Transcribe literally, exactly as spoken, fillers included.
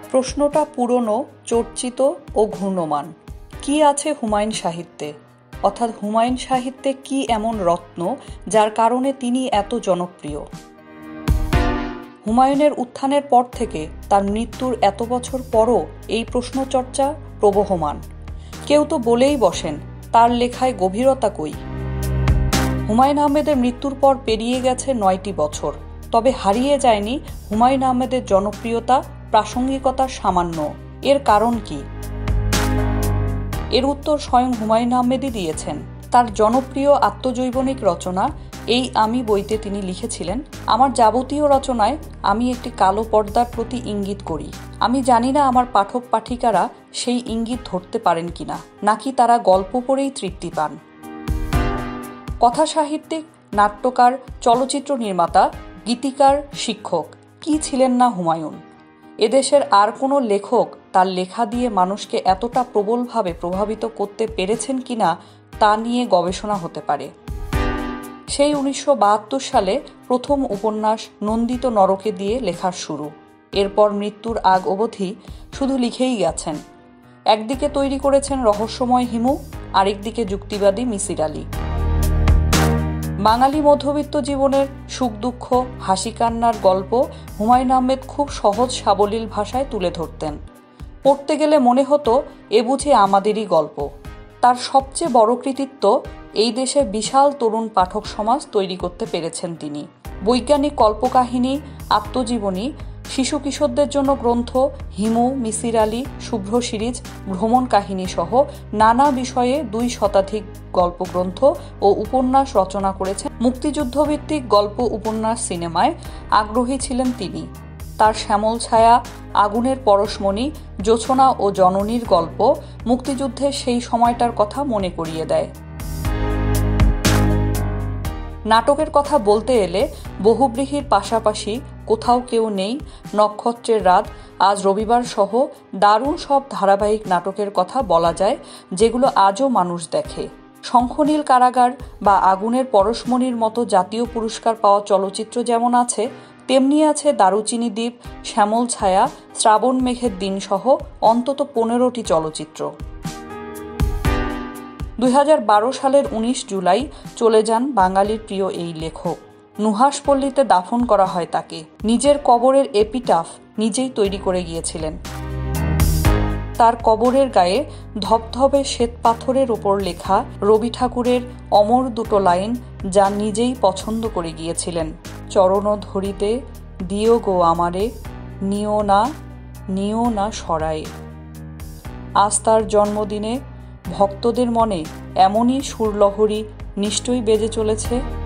প্রশ্নটা পুরনো, চর্চিত ও ঘূর্ণমান। কি আছে হুমায়ুন সাহিত্যে, অর্থাৎ হুমায়ুন সাহিত্যে কি এমন রত্ন যার কারণে তিনি এত জনপ্রিয়? হুমায়ুনের উত্থানের পর থেকে তার মৃত্যুর এত বছর পরও এই প্রশ্নচর্চা প্রবহমান। কেউ তো বলেই বসেন, তার লেখায় গভীরতা কই? হুমায়ুন আহমেদের মৃত্যুর পর পেরিয়ে গেছে নয়টি বছর, তবে হারিয়ে যায়নি হুমায়ুন আহমেদের জনপ্রিয়তা, প্রাসঙ্গিকতা সামান্য। এর কারণ কি? এর উত্তর স্বয়ং হুমায়ুন আহমেদই দিয়েছেন। তার জনপ্রিয় আত্মজৈবনিক রচনা এই আমি বইতে তিনি লিখেছিলেন, আমার যাবতীয় রচনায় আমি একটি কালো পর্দার প্রতি ইঙ্গিত করি। আমি জানি না আমার পাঠক পাঠিকারা সেই ইঙ্গিত ধরতে পারেন কিনা, নাকি তারা গল্প পড়েই তৃপ্তি পান। কথা সাহিত্যিক, নাট্যকার, চলচ্চিত্র নির্মাতা, গীতিকার, শিক্ষক, কি ছিলেন না হুমায়ুন? এদেশের আর কোনো লেখক তার লেখা দিয়ে মানুষকে এতটা প্রবলভাবে প্রভাবিত করতে পেরেছেন কিনা তা নিয়ে গবেষণা হতে পারে। সেই উনিশশো বাহাত্তর সালে প্রথম উপন্যাস নন্দিত নরকে দিয়ে লেখার শুরু। এরপর মৃত্যুর আগ অবধি শুধু লিখেই গেছেন। একদিকে তৈরি করেছেন রহস্যময় হিমু, আরেকদিকে যুক্তিবাদী মিসির আলী। বাঙালি মধ্যবিত্ত জীবনের সুখ দুঃখ, হাসি কান্নার গল্প হুমায়ুন আহমেদ খুব সহজ সাবলীল ভাষায় তুলে ধরতেন। পড়তে গেলে মনে হতো এ বুঝি আমাদেরই গল্প। তার সবচেয়ে বড় কৃতিত্ব, এই দেশে বিশাল তরুণ পাঠক সমাজ তৈরি করতে পেরেছেন তিনি। বৈজ্ঞানিক কল্পকাহিনী, আত্মজীবনী, শিশু কিশোরদের জন্য গ্রন্থ, হিমু, মিসির আলী, শুভ্র সিরিজ, ভ্রমণ কাহিনী সহ নানা বিষয়ে দুই শতাধিক গল্পগ্রন্থ ও উপন্যাস রচনা করেছেন। মুক্তিযুদ্ধভিত্তিক গল্প উপন্যাস সিনেমায় আগ্রহী ছিলেন তিনি। তার শ্যামল ছায়া, আগুনের পরশমণি, জোছনা ও জননীর গল্প মুক্তিযুদ্ধের সেই সময়টার কথা মনে করিয়ে দেয়। নাটকের কথা বলতে এলে বহুব্রীহির পাশাপাশি কোথাও কেউ নেই, নক্ষত্রের রাত, আজ রবিবার সহ দারুণ সব ধারাবাহিক নাটকের কথা বলা যায়, যেগুলো আজও মানুষ দেখে। শঙ্খনীল কারাগার বা আগুনের পরশমণির মতো জাতীয় পুরস্কার পাওয়া চলচ্চিত্র যেমন আছে, তেমনি আছে দারুচিনি দ্বীপ, শ্যামল ছায়া, শ্রাবণ মেঘের দিন সহ অন্তত পনেরোটি চলচ্চিত্র। দুই হাজার বারো সালের উনিশ জুলাই চলে যান বাঙালির প্রিয় এই লেখক। নুহাশপল্লীতে দাফন করা হয় তাকে। নিজের কবরের এপিটাফ নিজেই তৈরি করে গিয়েছিলেন। তার কবরের গায়ে ধবধবে শ্বেত পাথরের ওপর লেখা রবি ঠাকুরের অমর দুটো লাইন, যা নিজেই পছন্দ করে গিয়েছিলেন। চরণ ধরিতে দিও গো আমারে, নিও না নিও না সরায়ে। আজ তার জন্মদিনে ভক্তদের মনে এমনই সুরলহরী নিশ্চয়ই বেজে চলেছে।